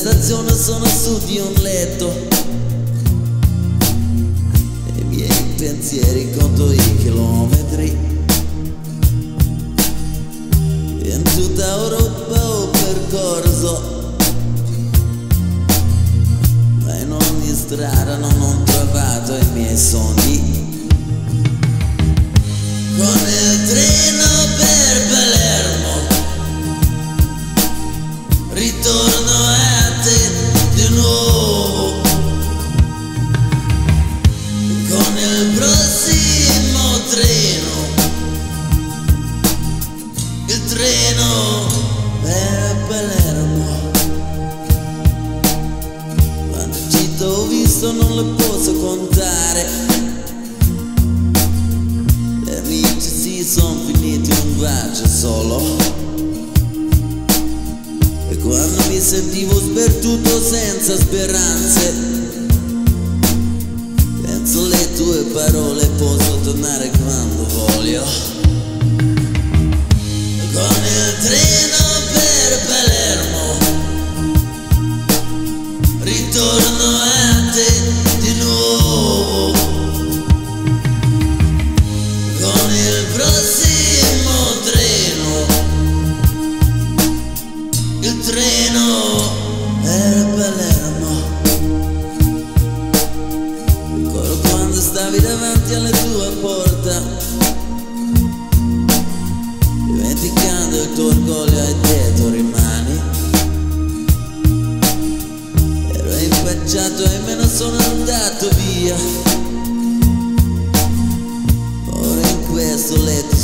stazione sono su di un letto e i miei pensieri conto i chilometri. In tutta Europa ho percorso, ma in ogni strada non ho trovato i miei sogni. Con il treno per Palermo ritorno a te di nuovo, con il prossimo treno, il treno per Palermo. Quante città ho visto non le posso contare, le amici si sono finiti un bacio solo. E quando mi sentivo sperduto senza speranze, penso alle tue parole, posso tornare quando voglio. Con il treno per Palermo ritorno a te di nuovo, con il prossimo treno, il treno per Palermo. Ricordo quando stavi davanti alla tua porta, dimenticando il tuo orgoglio e dietro rimani. Ero impacciato e me ne sono andato via. Ora in questo letto